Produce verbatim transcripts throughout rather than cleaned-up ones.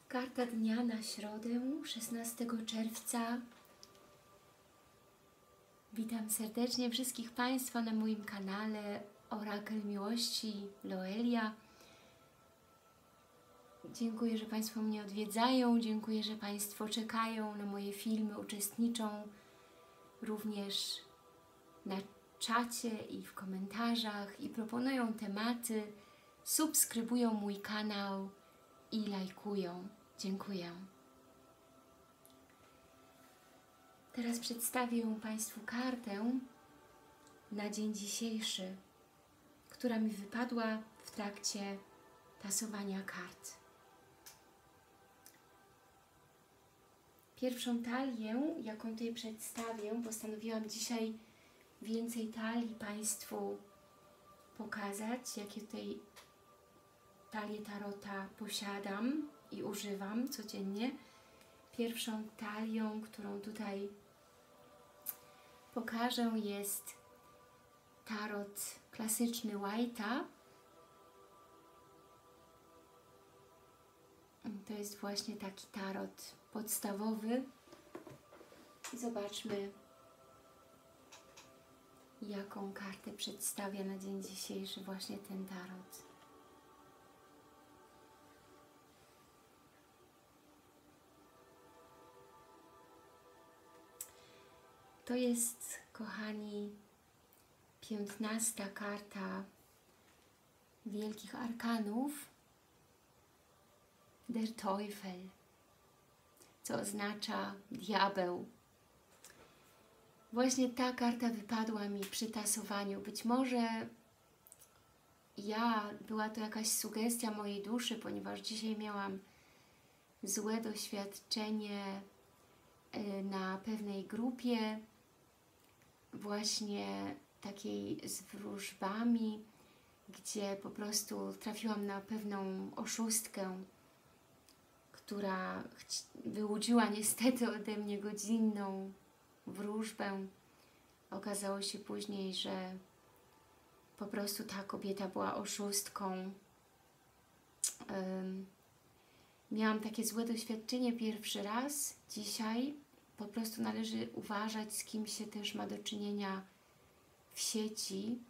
Karta dnia na środę, szesnastego czerwca. Witam serdecznie wszystkich Państwa na moim kanale Orakel Miłości Loelia. Dziękuję, że Państwo mnie odwiedzają, dziękuję, że Państwo czekają na moje filmy, uczestniczą również na czacie i w komentarzach i proponują tematy, subskrybują mój kanał i lajkują. Dziękuję. Teraz przedstawię Państwu kartę na dzień dzisiejszy, która mi wypadła w trakcie tasowania kart. Pierwszą talię, jaką tutaj przedstawię, postanowiłam dzisiaj więcej talii Państwu pokazać, jakie tutaj talie tarota posiadam i używam codziennie. Pierwszą talią, którą tutaj pokażę, jest tarot klasyczny White'a. To jest właśnie taki tarot podstawowy. Zobaczmy, jaką kartę przedstawia na dzień dzisiejszy właśnie ten tarot. To jest, kochani, piętnasta karta Wielkich Arkanów, Der Teufel, co oznacza diabeł. Właśnie ta karta wypadła mi przy tasowaniu. Być może ja, była to jakaś sugestia mojej duszy, ponieważ dzisiaj miałam złe doświadczenie na pewnej grupie, właśnie takiej z wróżbami, gdzie po prostu trafiłam na pewną oszustkę, która wyłudziła niestety ode mnie godzinną wróżbę. Okazało się później, że po prostu ta kobieta była oszustką. Um, miałam takie złe doświadczenie pierwszy raz dzisiaj. Po prostu należy uważać, z kim się też ma do czynienia w sieci.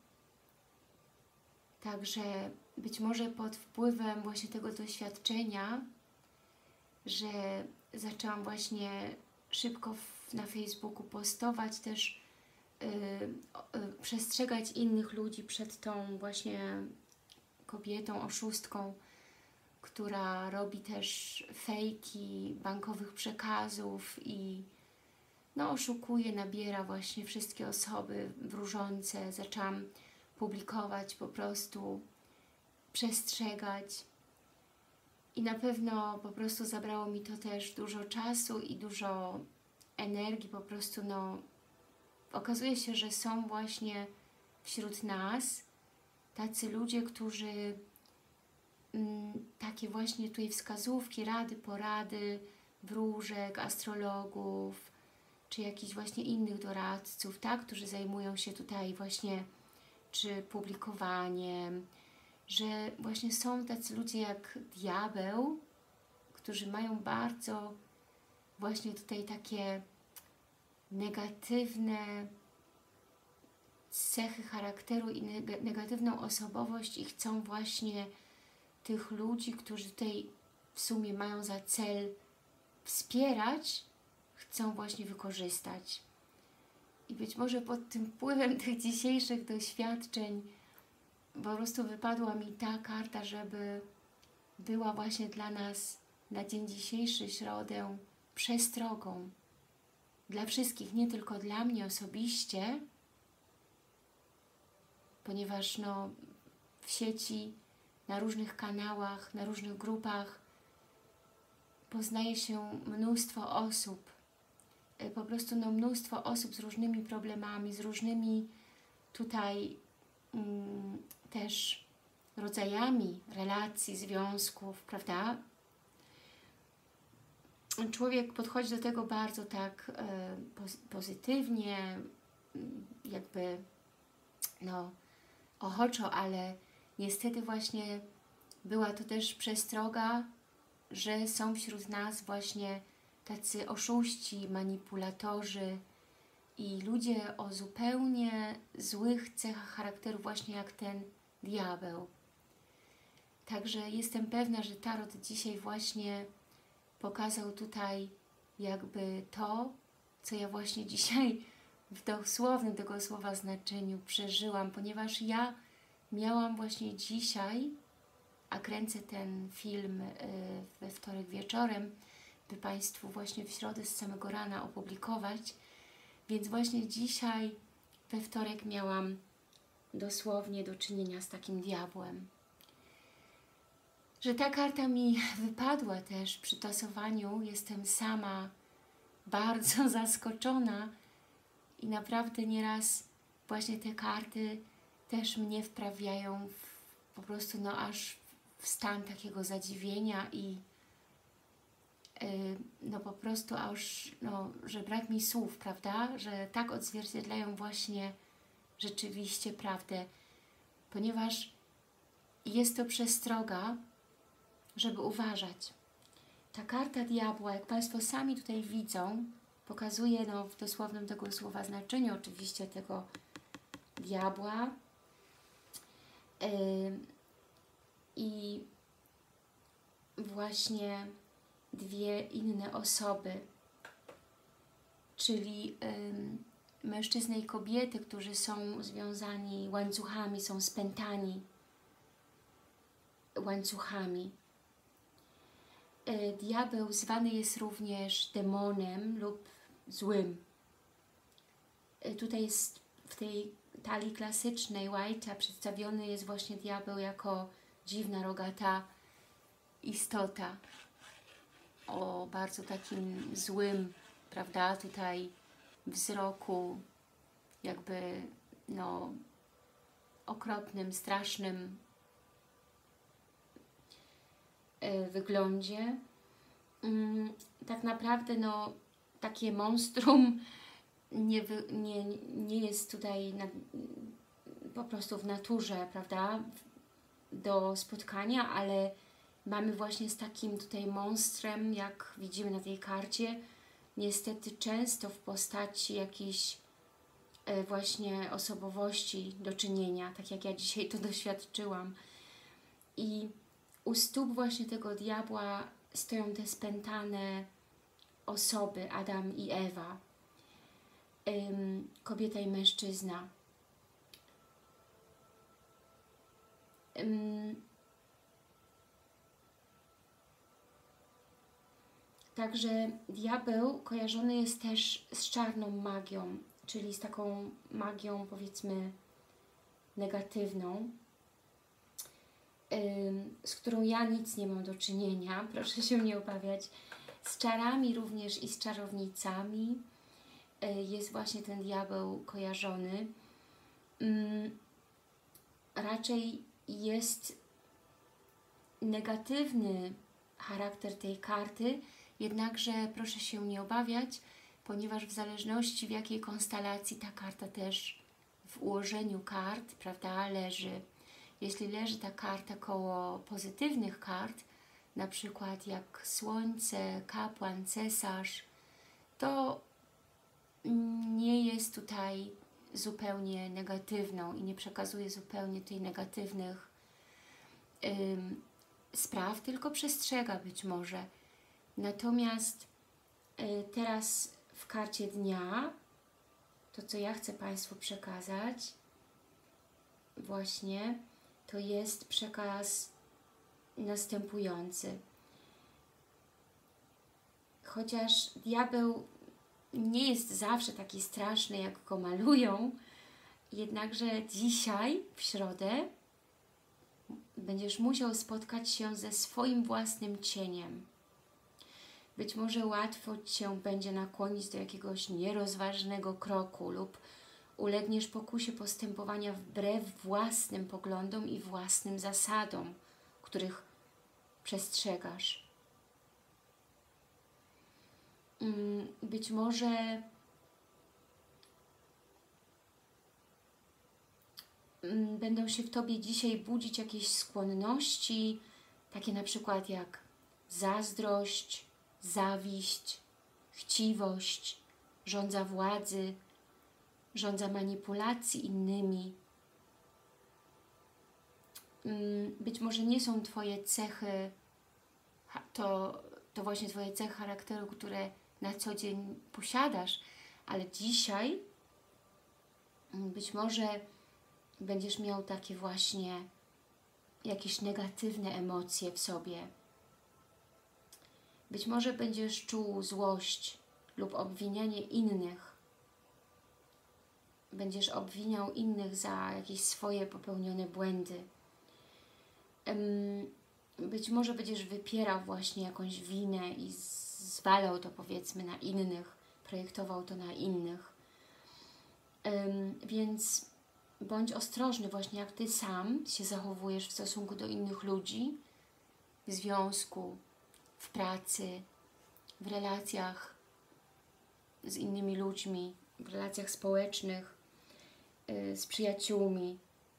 Także być może pod wpływem właśnie tego doświadczenia, że zaczęłam właśnie szybko w, na Facebooku postować, też yy, yy, przestrzegać innych ludzi przed tą właśnie kobietą, oszustką, która robi też fejki bankowych przekazów i no, oszukuje, nabiera właśnie wszystkie osoby wróżące. Zaczęłam publikować, po prostu przestrzegać i na pewno po prostu zabrało mi to też dużo czasu i dużo energii. Po prostu no, okazuje się, że są właśnie wśród nas tacy ludzie, którzy mm, takie właśnie tutaj wskazówki, rady, porady wróżek, astrologów, czy jakichś właśnie innych doradców, tak, którzy zajmują się tutaj właśnie czy publikowaniem, że właśnie są tacy ludzie jak diabeł, którzy mają bardzo właśnie tutaj takie negatywne cechy charakteru i negatywną osobowość i chcą właśnie tych ludzi, którzy tutaj w sumie mają za cel wspierać, chcą właśnie wykorzystać. I być może pod tym wpływem tych dzisiejszych doświadczeń po prostu wypadła mi ta karta, żeby była właśnie dla nas na dzień dzisiejszy, środę, przestrogą. Dla wszystkich, nie tylko dla mnie osobiście, ponieważ no, w sieci, na różnych kanałach, na różnych grupach poznaje się mnóstwo osób, po prostu no, mnóstwo osób z różnymi problemami, z różnymi tutaj mm, też rodzajami relacji, związków, prawda? Człowiek podchodzi do tego bardzo tak e, pozytywnie, jakby no, ochoczo, ale niestety właśnie była to też przestroga że są wśród nas właśnie tacy oszuści, manipulatorzy i ludzie o zupełnie złych cechach charakteru, właśnie jak ten diabeł. Także jestem pewna, że Tarot dzisiaj właśnie pokazał tutaj jakby to, co ja właśnie dzisiaj w dosłownym tego słowa znaczeniu przeżyłam, ponieważ ja miałam właśnie dzisiaj, a kręcę ten film we wtorek wieczorem, by Państwu właśnie w środę z samego rana opublikować, więc właśnie dzisiaj we wtorek miałam dosłownie do czynienia z takim diabłem. Że ta karta mi wypadła też przy tasowaniu, jestem sama bardzo zaskoczona i naprawdę nieraz właśnie te karty też mnie wprawiają w, po prostu no aż w stan takiego zadziwienia i yy, no po prostu aż, no, że brak mi słów, prawda, że tak odzwierciedlają właśnie rzeczywiście prawdę, ponieważ jest to przestroga, żeby uważać. Ta karta diabła, jak Państwo sami tutaj widzą, pokazuje no, w dosłownym tego słowa znaczeniu oczywiście tego diabła yy, i właśnie dwie inne osoby, czyli yy, mężczyznę i kobietę, którzy są związani łańcuchami, są spętani łańcuchami. Diabeł zwany jest również demonem lub złym. Tutaj jest w tej talii klasycznej White'a przedstawiony jest właśnie diabeł jako dziwna, rogata istota o bardzo takim złym, prawda, tutaj wzroku, jakby no okropnym, strasznym wyglądzie. Tak naprawdę no, takie monstrum nie, wy, nie, nie jest tutaj na, po prostu w naturze, prawda, do spotkania, ale mamy właśnie z takim tutaj monstrem, jak widzimy na tej karcie, niestety często w postaci jakiejś właśnie osobowości do czynienia, tak jak ja dzisiaj to doświadczyłam. I u stóp właśnie tego diabła stoją te spętane osoby, Adam i Ewa, ym, kobieta i mężczyzna. Ym, także diabeł kojarzony jest też z czarną magią, czyli z taką magią, powiedzmy, negatywną, z którą ja nic nie mam do czynienia, proszę się nie obawiać. Z czarami również i z czarownicami jest właśnie ten diabeł kojarzony. Raczej jest negatywny charakter tej karty, jednakże proszę się nie obawiać, ponieważ w zależności w jakiej konstelacji ta karta też w ułożeniu kart, prawda, leży. Jeśli leży ta karta koło pozytywnych kart, na przykład jak Słońce, Kapłan, Cesarz, to nie jest tutaj zupełnie negatywną i nie przekazuje zupełnie tej negatywnych ym, spraw, tylko przestrzega być może. Natomiast y, teraz w karcie dnia, to co ja chcę Państwu przekazać, właśnie to jest przekaz następujący. Chociaż diabeł nie jest zawsze taki straszny, jak go malują, jednakże dzisiaj, w środę, będziesz musiał spotkać się ze swoim własnym cieniem. Być może łatwo Cię będzie nakłonić do jakiegoś nierozważnego kroku lub ulegniesz pokusie postępowania wbrew własnym poglądom i własnym zasadom, których przestrzegasz. Być może będą się w Tobie dzisiaj budzić jakieś skłonności, takie na przykład jak zazdrość, zawiść, chciwość, żądza władzy, żądza manipulacji innymi. Być może nie są Twoje cechy, to, to właśnie Twoje cechy charakteru, które na co dzień posiadasz, ale dzisiaj być może będziesz miał takie właśnie jakieś negatywne emocje w sobie. Być może będziesz czuł złość lub obwinianie innych. Będziesz obwiniał innych za jakieś swoje popełnione błędy. Być może będziesz wypierał właśnie jakąś winę i zwalał to, powiedzmy, na innych, projektował to na innych. Więc bądź ostrożny właśnie, jak Ty sam się zachowujesz w stosunku do innych ludzi, w związku, w pracy, w relacjach z innymi ludźmi, w relacjach społecznych, z przyjaciółmi.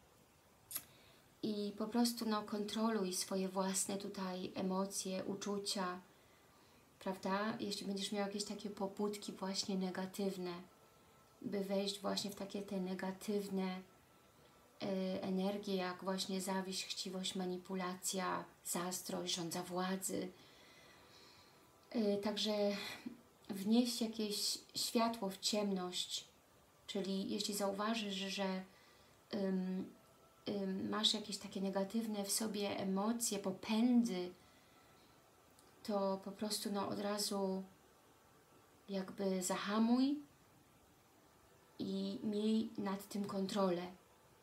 I po prostu no, kontroluj swoje własne tutaj emocje, uczucia, prawda? Jeśli będziesz miał jakieś takie pobudki właśnie negatywne, by wejść właśnie w takie te negatywne y, energie, jak właśnie zawiść, chciwość, manipulacja, zazdrość, żądza władzy. Y, także wnieść jakieś światło w ciemność, czyli jeśli zauważysz, że ym, masz jakieś takie negatywne w sobie emocje, popędy, to po prostu no, od razu jakby zahamuj i miej nad tym kontrolę.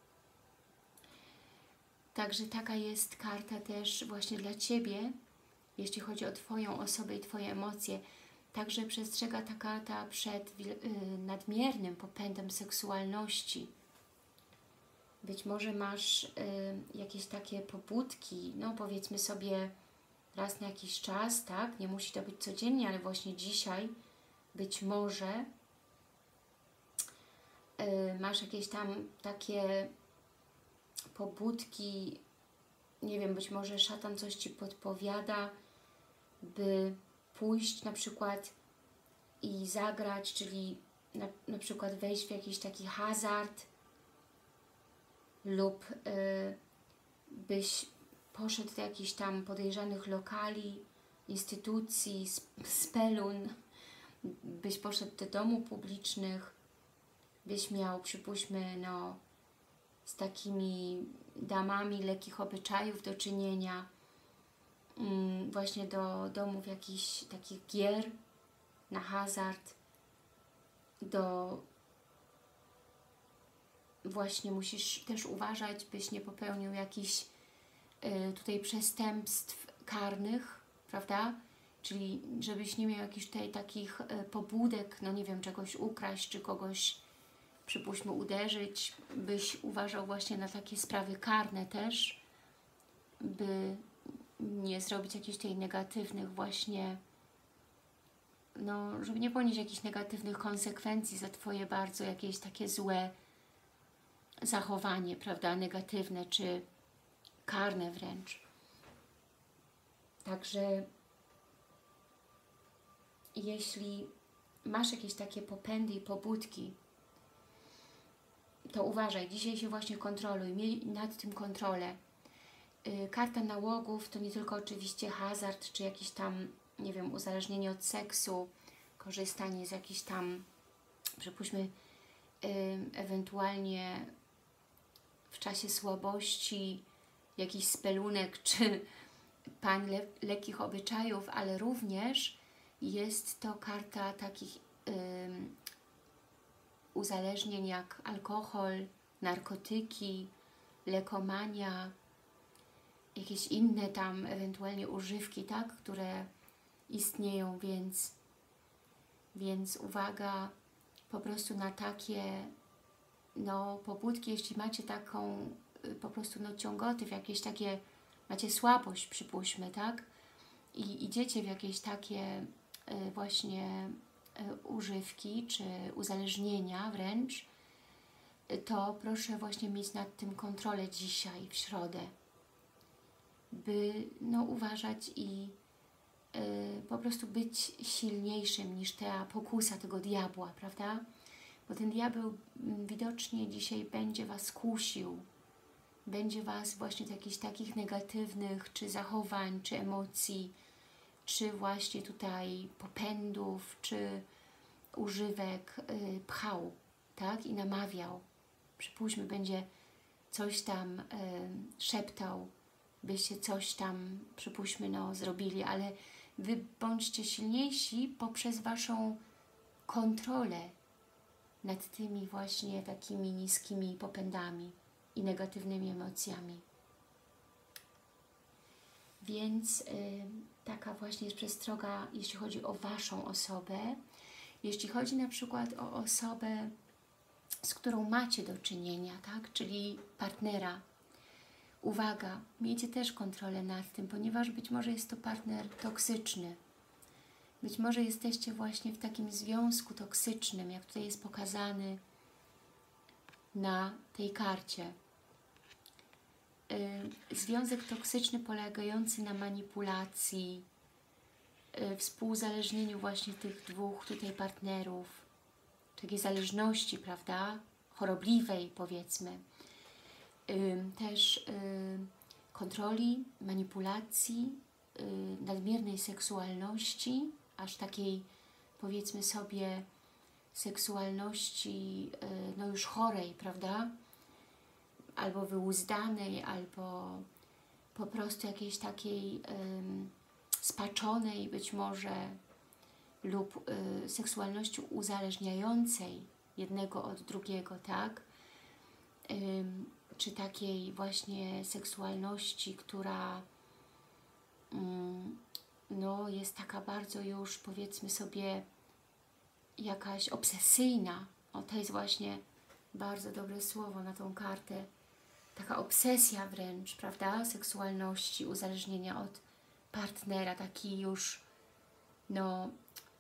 Także taka jest karta też właśnie dla Ciebie, jeśli chodzi o Twoją osobę i Twoje emocje. Także przestrzega ta karta przed nadmiernym popędem seksualności. Być może masz y, jakieś takie pobudki, no powiedzmy sobie raz na jakiś czas, tak? Nie musi to być codziennie, ale właśnie dzisiaj być może y, masz jakieś tam takie pobudki, nie wiem, być może szatan coś Ci podpowiada, by pójść na przykład i zagrać, czyli na, na przykład wejść w jakiś taki hazard, lub y, byś poszedł do jakichś tam podejrzanych lokali, instytucji, spelun, byś poszedł do domów publicznych, byś miał, przypuśćmy, no, z takimi damami lekkich obyczajów do czynienia, mm, właśnie do domów jakichś takich gier na hazard, do właśnie musisz też uważać, byś nie popełnił jakichś y, tutaj przestępstw karnych, prawda? Czyli żebyś nie miał jakichś tutaj takich y, pobudek, no nie wiem, czegoś ukraść, czy kogoś, przypuśćmy, uderzyć, byś uważał właśnie na takie sprawy karne też, by nie zrobić jakichś tutaj negatywnych właśnie, no, żeby nie ponieść jakichś negatywnych konsekwencji za Twoje bardzo jakieś takie złe zachowanie, prawda, negatywne czy karne wręcz. Także jeśli masz jakieś takie popędy i pobudki, to uważaj, dzisiaj się właśnie kontroluj, miej nad tym kontrolę. Yy, karta nałogów to nie tylko oczywiście hazard, czy jakieś tam, nie wiem, uzależnienie od seksu, korzystanie z jakichś tam, przypuśćmy, yy, ewentualnie w czasie słabości jakiś spelunek czy pań le lekkich obyczajów, ale również jest to karta takich ym, uzależnień jak alkohol, narkotyki, lekomania, jakieś inne tam ewentualnie używki, tak, które istnieją, więc, więc uwaga po prostu na takie no, pobudki, jeśli macie taką po prostu no, ciągoty, w jakieś takie, macie słabość, przypuśćmy, tak, i idziecie w jakieś takie y, właśnie y, używki, czy uzależnienia wręcz, y, to proszę właśnie mieć nad tym kontrolę dzisiaj, w środę, by no, uważać i y, po prostu być silniejszym niż ta pokusa tego diabła, prawda? Bo ten diabeł m, widocznie dzisiaj będzie Was kusił, będzie Was właśnie do jakichś takich negatywnych czy zachowań, czy emocji, czy właśnie tutaj popędów, czy używek y, pchał, tak? I namawiał. Przypuśćmy, będzie coś tam y, szeptał, byście coś tam, przypuśćmy, no, zrobili, ale Wy bądźcie silniejsi poprzez Waszą kontrolę nad tymi właśnie takimi niskimi popędami i negatywnymi emocjami. Więc y, taka właśnie jest przestroga, jeśli chodzi o Waszą osobę. Jeśli chodzi na przykład o osobę, z którą macie do czynienia, tak? Czyli partnera. Uwaga, miejcie też kontrolę nad tym, ponieważ być może jest to partner toksyczny. Być może jesteście właśnie w takim związku toksycznym, jak tutaj jest pokazany na tej karcie. Yy, związek toksyczny polegający na manipulacji, yy, współuzależnieniu właśnie tych dwóch tutaj partnerów, takiej zależności, prawda, chorobliwej powiedzmy, yy, też yy, kontroli, manipulacji, yy, nadmiernej seksualności, aż takiej powiedzmy sobie seksualności yy, no już chorej, prawda, albo wyuzdanej, albo po prostu jakiejś takiej ym, spaczonej być może lub y, seksualności uzależniającej jednego od drugiego, tak? Ym, czy takiej właśnie seksualności, która ym, no, jest taka bardzo już, powiedzmy sobie, jakaś obsesyjna. O, to jest właśnie bardzo dobre słowo na tą kartę. Taka obsesja wręcz, prawda, seksualności, uzależnienia od partnera, taki już no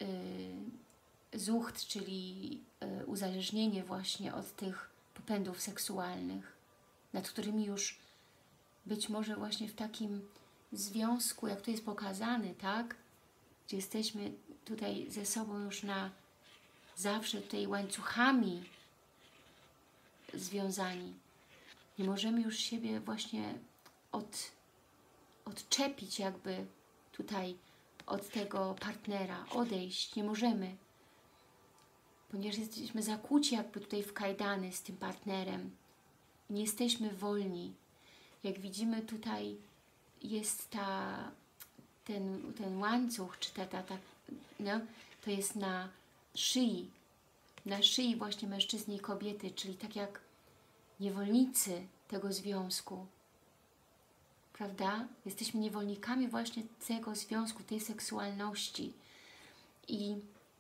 yy, zucht, czyli yy, uzależnienie właśnie od tych popędów seksualnych, nad którymi już być może właśnie w takim związku, jak tu jest pokazany, tak, gdzie jesteśmy tutaj ze sobą już na zawsze tutaj łańcuchami związani. Nie możemy już siebie właśnie od, odczepić jakby tutaj od tego partnera, odejść. Nie możemy, ponieważ jesteśmy zakłuci jakby tutaj w kajdany z tym partnerem. Nie jesteśmy wolni. Jak widzimy tutaj jest ta, ten, ten łańcuch, czy ta, ta, ta no, to jest na szyi, na szyi właśnie mężczyzny i kobiety, czyli tak jak niewolnicy tego związku, prawda? Jesteśmy niewolnikami właśnie tego związku, tej seksualności i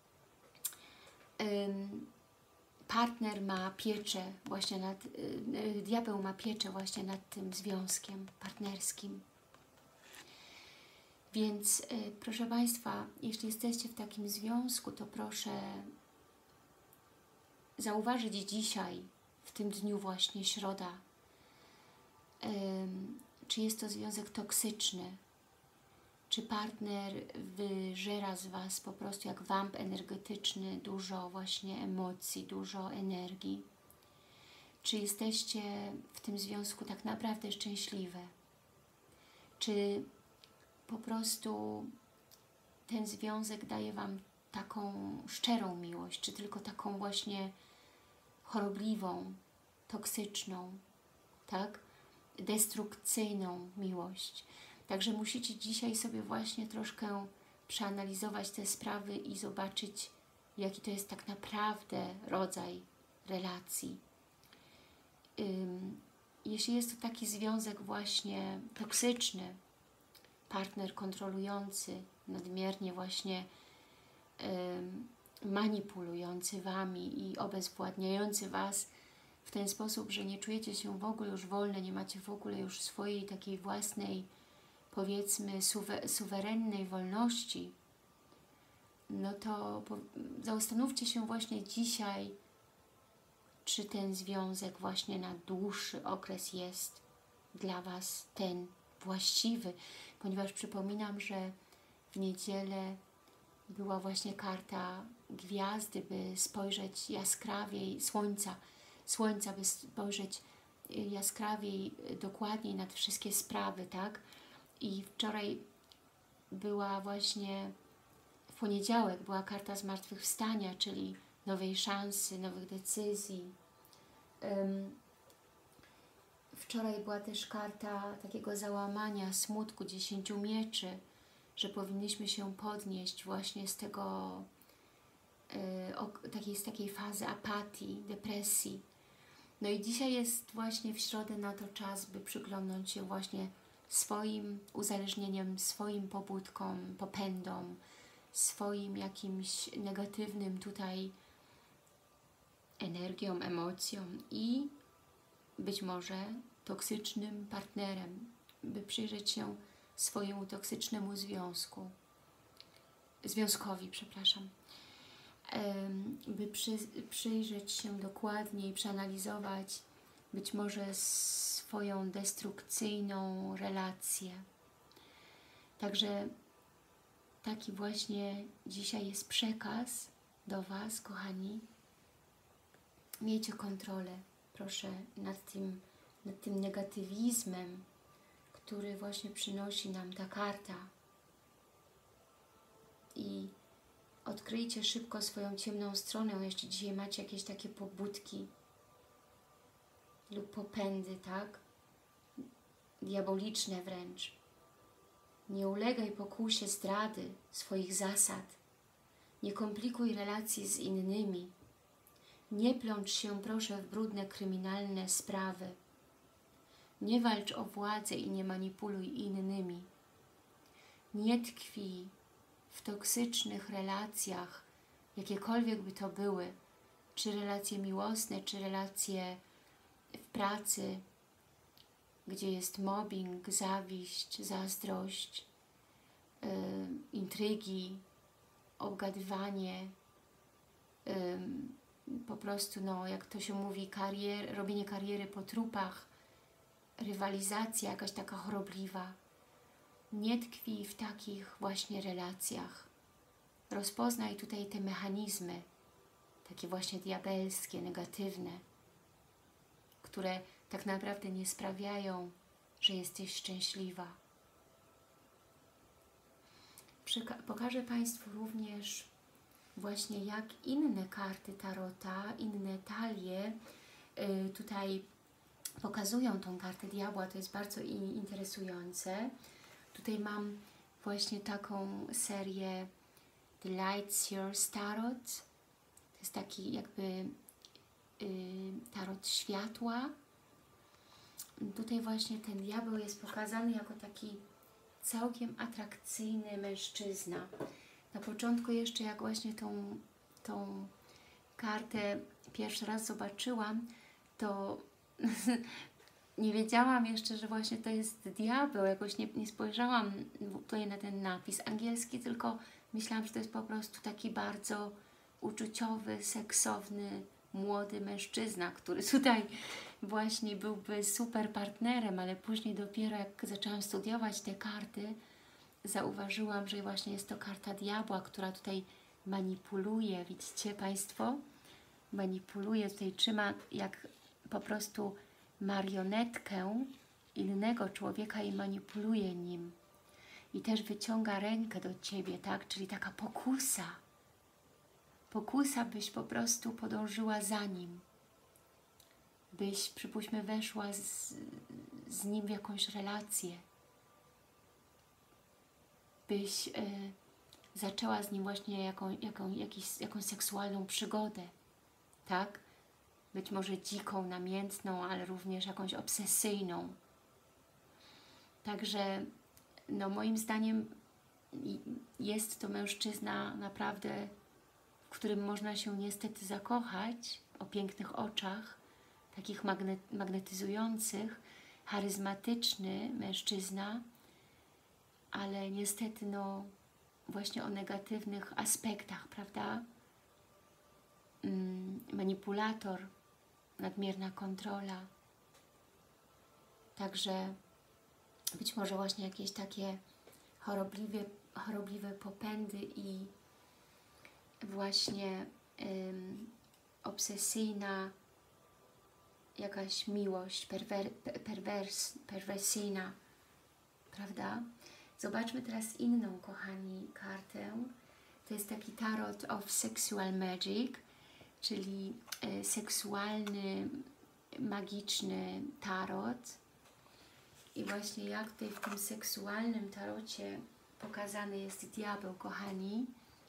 ym, partner ma pieczę właśnie nad, yy, diabeł ma pieczę właśnie nad tym związkiem partnerskim. Więc yy, proszę Państwa, jeśli jesteście w takim związku, to proszę zauważyć dzisiaj, w tym dniu właśnie środa, ym, czy jest to związek toksyczny, czy partner wyżera z Was po prostu jak wamp energetyczny, dużo właśnie emocji, dużo energii. Czy jesteście w tym związku tak naprawdę szczęśliwe? Czy po prostu ten związek daje Wam taką szczerą miłość, czy tylko taką właśnie chorobliwą, toksyczną, tak? Destrukcyjną miłość. Także musicie dzisiaj sobie właśnie troszkę przeanalizować te sprawy i zobaczyć, jaki to jest tak naprawdę rodzaj relacji. Ym, jeśli jest to taki związek właśnie toksyczny, partner kontrolujący, nadmiernie właśnie ym, manipulujący Wami i obezwładniający Was w ten sposób, że nie czujecie się w ogóle już wolne, nie macie w ogóle już swojej takiej własnej, powiedzmy, suwe, suwerennej wolności, no to po, zastanówcie się właśnie dzisiaj, czy ten związek właśnie na dłuższy okres jest dla Was ten właściwy, ponieważ przypominam, że w niedzielę była właśnie karta gwiazdy, by spojrzeć jaskrawiej, słońca, słońca, by spojrzeć jaskrawiej, dokładniej nad wszystkie sprawy, tak? I wczoraj była właśnie, w poniedziałek była karta zmartwychwstania, czyli nowej szansy, nowych decyzji. Um, wczoraj była też karta takiego załamania, smutku, dziesięciu mieczy, że powinniśmy się podnieść właśnie z tego, y, ok, takiej, z takiej fazy apatii, depresji. No i dzisiaj jest właśnie w środę na to czas, by przyglądnąć się właśnie swoim uzależnieniem, swoim pobudkom, popędom, swoim jakimś negatywnym tutaj energią, emocjom i być może toksycznym partnerem, by przyjrzeć się swojemu toksycznemu związku, związkowi, przepraszam, by przy, przyjrzeć się dokładniej, przeanalizować być może swoją destrukcyjną relację. Także taki właśnie dzisiaj jest przekaz do Was, kochani. Miejcie kontrolę, proszę, nad tym, nad tym negatywizmem, który właśnie przynosi nam ta karta. I odkryjcie szybko swoją ciemną stronę, jeśli dzisiaj macie jakieś takie pobudki lub popędy, tak? Diaboliczne wręcz. Nie ulegaj pokusie zdrady swoich zasad. Nie komplikuj relacji z innymi. Nie plącz się, proszę, w brudne, kryminalne sprawy. Nie walcz o władzę i nie manipuluj innymi. Nie tkwi w toksycznych relacjach, jakiekolwiek by to były, czy relacje miłosne, czy relacje w pracy, gdzie jest mobbing, zawiść, zazdrość, yy, intrygi, obgadywanie, yy, po prostu, no, jak to się mówi, karier, robienie kariery po trupach, rywalizacja jakaś taka chorobliwa. Nie tkwi w takich właśnie relacjach. Rozpoznaj tutaj te mechanizmy, takie właśnie diabelskie, negatywne, które tak naprawdę nie sprawiają, że jesteś szczęśliwa. Przeka- pokażę Państwu również właśnie, jak inne karty Tarota, inne talie yy, tutaj pokazują tą kartę diabła. To jest bardzo interesujące. Tutaj mam właśnie taką serię The Light Years Tarot. To jest taki jakby yy, tarot światła. Tutaj właśnie ten diabeł jest pokazany jako taki całkiem atrakcyjny mężczyzna. Na początku jeszcze, jak właśnie tą, tą kartę pierwszy raz zobaczyłam, to nie wiedziałam jeszcze, że właśnie to jest diabeł. Jakoś nie, nie spojrzałam tutaj na ten napis angielski, tylko myślałam, że to jest po prostu taki bardzo uczuciowy, seksowny, młody mężczyzna, który tutaj właśnie byłby super partnerem, ale później dopiero jak zaczęłam studiować te karty, zauważyłam, że właśnie jest to karta diabła, która tutaj manipuluje, widzicie Państwo? Manipuluje, tutaj trzyma jak po prostu marionetkę innego człowieka i manipuluje nim. I też wyciąga rękę do Ciebie, tak? Czyli taka pokusa. Pokusa, byś po prostu podążyła za nim. Byś, przypuśćmy, weszła z, z nim w jakąś relację. Byś y, zaczęła z nim właśnie jaką, jaką, jakiś, jakąś seksualną przygodę, tak? Być może dziką, namiętną, ale również jakąś obsesyjną. Także, no moim zdaniem jest to mężczyzna naprawdę, w którym można się niestety zakochać, o pięknych oczach, takich magne, magnetyzujących, charyzmatyczny mężczyzna, ale niestety no właśnie o negatywnych aspektach, prawda? Mm, manipulator, nadmierna kontrola. Także być może właśnie jakieś takie chorobliwie, chorobliwe popędy i właśnie ym, obsesyjna jakaś miłość perwer, perwers, perwersyjna, prawda? Zobaczmy teraz inną, kochani, kartę. To jest taki Tarot of Sexual Magic, czyli y, seksualny, magiczny tarot. I właśnie jak tutaj w tym seksualnym tarocie pokazany jest diabeł, kochani.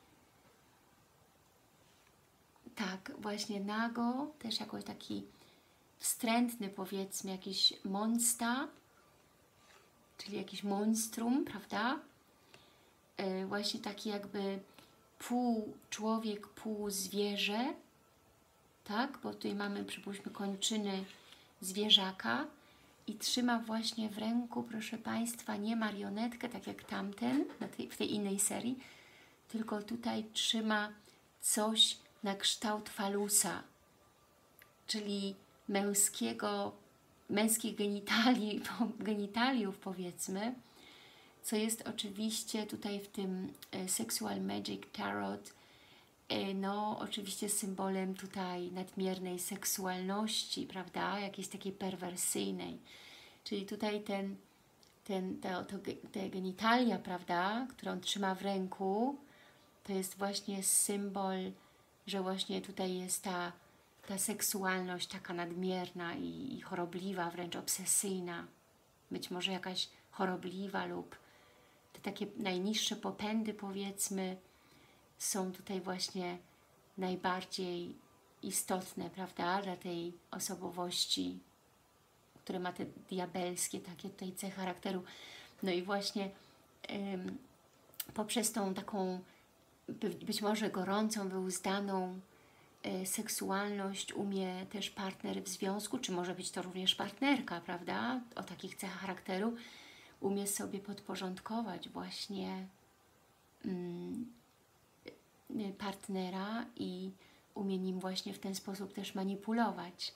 Tak, właśnie nago, też jakoś taki wstrętny, powiedzmy, jakiś monsta, czyli jakiś monstrum, prawda? Yy, właśnie taki jakby pół człowiek, pół zwierzę, tak? Bo tutaj mamy, przypuśćmy, kończyny zwierzaka i trzyma właśnie w ręku, proszę Państwa, nie marionetkę, tak jak tamten na tej, w tej innej serii, tylko tutaj trzyma coś na kształt falusa, czyli męskiego, męskich genitali, genitaliów, powiedzmy, co jest oczywiście tutaj w tym Sexual Magic Tarot, no oczywiście symbolem tutaj nadmiernej seksualności, prawda, jakiejś takiej perwersyjnej, czyli tutaj ten, ten, to, to, te genitalia, prawda, które on trzyma w ręku, to jest właśnie symbol, że właśnie tutaj jest ta, ta seksualność taka nadmierna i, i chorobliwa, wręcz obsesyjna, być może jakaś chorobliwa lub te takie najniższe popędy, powiedzmy, są tutaj właśnie najbardziej istotne, prawda, dla tej osobowości, które ma te diabelskie takie tutaj cechy charakteru. No i właśnie ym, poprzez tą taką być może gorącą, wyuzdaną y, seksualność umie też partner w związku, czy może być to również partnerka, prawda, o takich cechach charakteru, umie sobie podporządkować właśnie mm, partnera i umie nim właśnie w ten sposób też manipulować.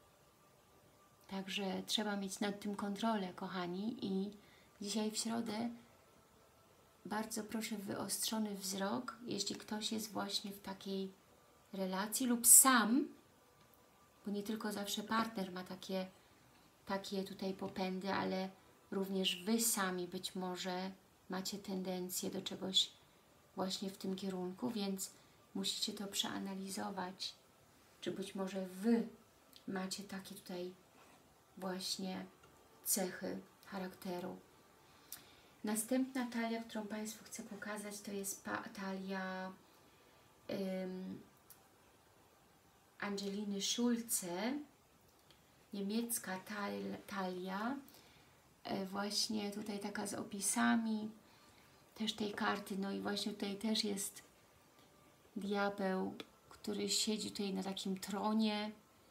Także trzeba mieć nad tym kontrolę, kochani, i dzisiaj w środę bardzo proszę wyostrzony wzrok, jeśli ktoś jest właśnie w takiej relacji lub sam, bo nie tylko zawsze partner ma takie, takie tutaj popędy, ale również Wy sami być może macie tendencję do czegoś właśnie w tym kierunku, więc musicie to przeanalizować, czy być może Wy macie takie tutaj właśnie cechy charakteru. Następna talia, którą Państwu chcę pokazać, to jest talia um, Angeliny Schulze, niemiecka tal, talia, e, właśnie tutaj taka z opisami też tej karty, no i właśnie tutaj też jest diabeł, który siedzi tutaj na takim tronie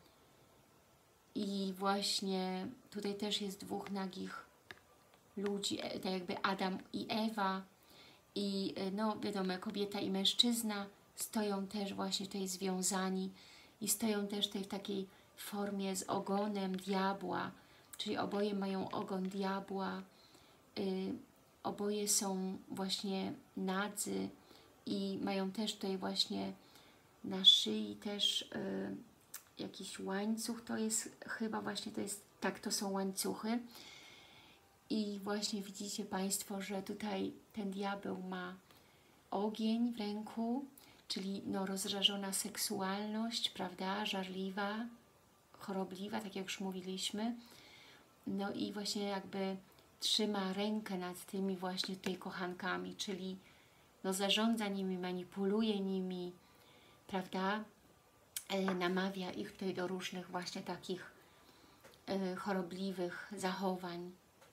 i właśnie tutaj też jest dwóch nagich ludzi, tak jakby Adam i Ewa i no wiadomo, kobieta i mężczyzna stoją też właśnie tutaj związani i stoją też tutaj w takiej formie z ogonem diabła, czyli oboje mają ogon diabła, y, oboje są właśnie nadzy i mają też tutaj właśnie na szyi też y, jakiś łańcuch, to jest chyba właśnie, to jest, tak, to są łańcuchy. I właśnie widzicie Państwo, że tutaj ten diabeł ma ogień w ręku, czyli no, rozżarzona seksualność, prawda, żarliwa, chorobliwa, tak jak już mówiliśmy. No i właśnie jakby trzyma rękę nad tymi właśnie tutaj kochankami, czyli no, zarządza nimi, manipuluje nimi, prawda, e, namawia ich tutaj do różnych właśnie takich e, chorobliwych zachowań.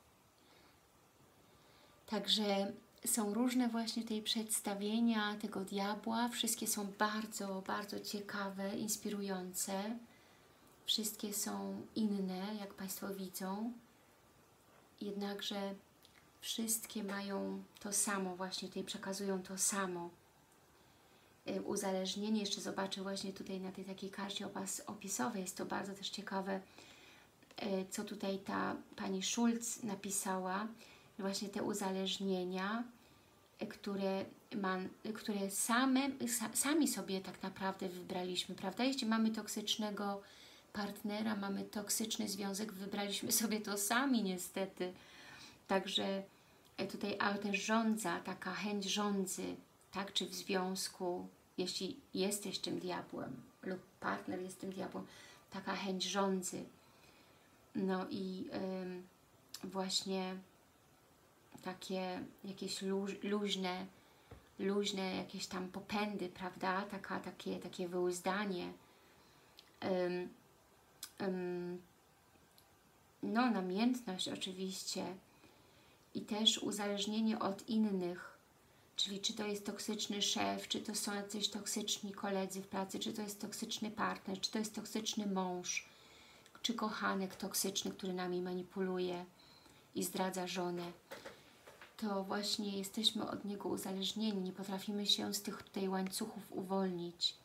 Także są różne właśnie tutaj przedstawienia tego diabła. Wszystkie są bardzo, bardzo ciekawe, inspirujące. Wszystkie są inne, jak Państwo widzą. Jednakże wszystkie mają to samo, właśnie tutaj przekazują to samo. Uzależnienie, jeszcze zobaczę właśnie tutaj na tej takiej karcie opisowej, jest to bardzo też ciekawe, co tutaj ta pani Schulz napisała. Właśnie te uzależnienia które, ma, które same, sami sobie tak naprawdę wybraliśmy, prawda? Jeśli mamy toksycznego partnera, mamy toksyczny związek, wybraliśmy sobie to sami niestety. Także tutaj, ale też żądza, taka chęć żądzy, tak? Czy w związku, jeśli jesteś tym diabłem lub partner jest tym diabłem, taka chęć żądzy. No i ym, właśnie takie jakieś luź, luźne, luźne jakieś tam popędy, prawda? Taka, takie, takie wyuzdanie. Um, um, no, namiętność oczywiście i też uzależnienie od innych, czyli czy to jest toksyczny szef, czy to są jacyś toksyczni koledzy w pracy, czy to jest toksyczny partner, czy to jest toksyczny mąż, czy kochanek toksyczny, który nami manipuluje i zdradza żonę. To właśnie jesteśmy od niego uzależnieni, nie potrafimy się z tych tutaj łańcuchów uwolnić.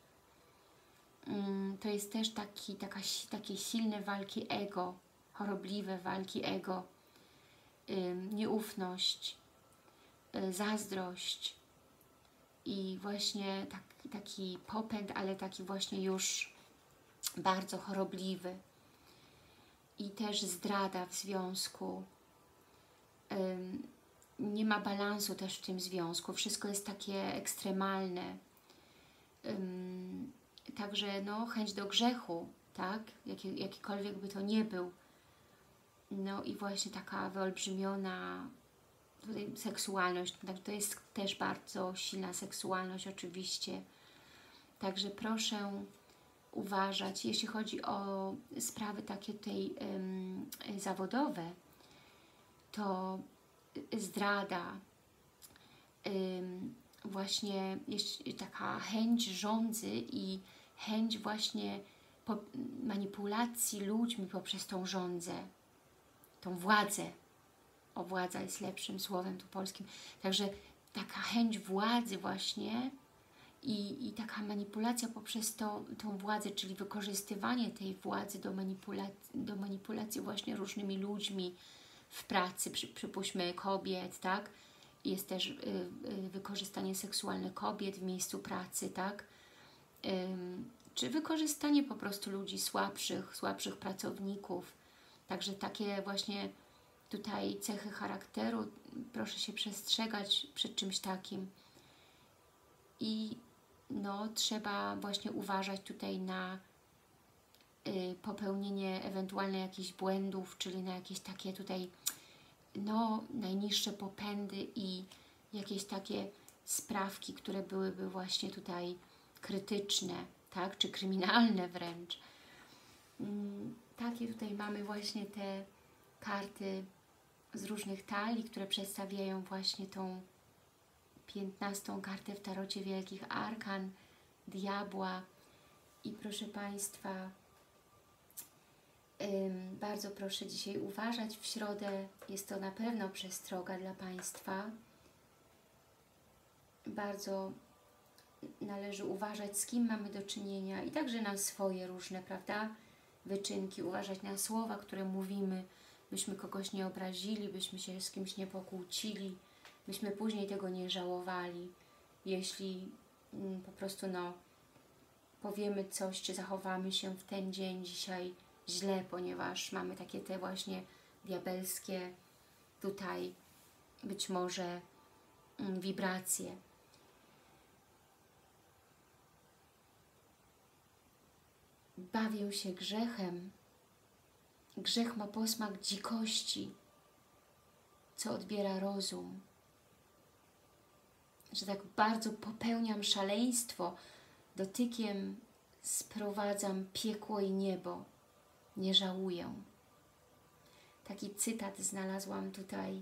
To jest też taki, taka, takie silne walki ego, chorobliwe walki ego, nieufność, zazdrość i właśnie tak, taki popęd, ale taki właśnie już bardzo chorobliwy. I też zdrada w związku. Nie ma balansu też w tym związku, wszystko jest takie ekstremalne. Um, także no, chęć do grzechu, tak? Jaki, jakikolwiek by to nie był. No i właśnie taka wyolbrzymiona tutaj seksualność, tak? To jest też bardzo silna seksualność oczywiście. Także proszę uważać, jeśli chodzi o sprawy takie tutaj um, zawodowe, to zdrada, ym, właśnie taka chęć żądzy i chęć właśnie manipulacji ludźmi poprzez tą żądzę, tą władzę. O, władza jest lepszym słowem tu polskim. Także taka chęć władzy właśnie i, i taka manipulacja poprzez to, tą władzę, czyli wykorzystywanie tej władzy do manipulacji, do manipulacji właśnie różnymi ludźmi, w pracy, przy, przypuśćmy kobiet, tak? Jest też y, y, wykorzystanie seksualne kobiet w miejscu pracy, tak? Ym, czy wykorzystanie po prostu ludzi słabszych, słabszych pracowników. Także takie właśnie tutaj cechy charakteru, proszę się przestrzegać przed czymś takim. I no, trzeba właśnie uważać tutaj na popełnienie ewentualnie jakichś błędów, czyli na jakieś takie tutaj no, najniższe popędy i jakieś takie sprawki, które byłyby właśnie tutaj krytyczne, tak, czy kryminalne wręcz. Takie tutaj mamy właśnie te karty z różnych talii, które przedstawiają właśnie tą piętnastą kartę w tarocie Wielkich Arkan, diabła. I proszę Państwa, ym, bardzo proszę dzisiaj uważać. W środę jest to na pewno przestroga dla Państwa. Bardzo należy uważać, z kim mamy do czynienia i także na swoje różne, prawda, wyczynki, uważać na słowa, które mówimy, byśmy kogoś nie obrazili, byśmy się z kimś nie pokłócili, byśmy później tego nie żałowali, jeśli mm, po prostu no, powiemy coś, czy zachowamy się w ten dzień dzisiaj źle, ponieważ mamy takie te właśnie diabelskie tutaj być może mm, wibracje. Bawię się grzechem. Grzech ma posmak dzikości, co odbiera rozum. Że tak bardzo popełniam szaleństwo, dotykiem sprowadzam piekło i niebo, nie żałuję. Taki cytat znalazłam tutaj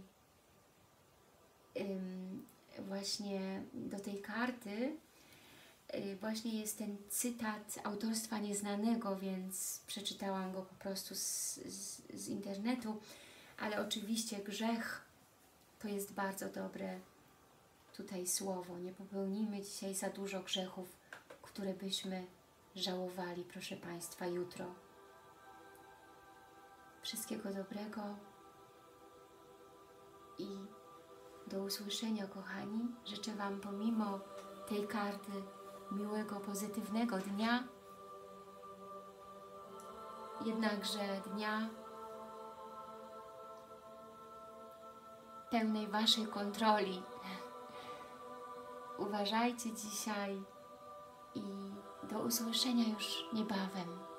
ym, właśnie do tej karty. Yy, właśnie jest ten cytat autorstwa nieznanego, więc przeczytałam go po prostu z, z, z internetu, ale oczywiście grzech to jest bardzo dobre tutaj słowo. Nie popełnimy dzisiaj za dużo grzechów, które byśmy żałowali, proszę Państwa, jutro. Wszystkiego dobrego i Do usłyszenia, kochani. Życzę Wam pomimo tej karty miłego, pozytywnego dnia, jednakże dnia pełnej Waszej kontroli. Uważajcie dzisiaj i do usłyszenia już niebawem.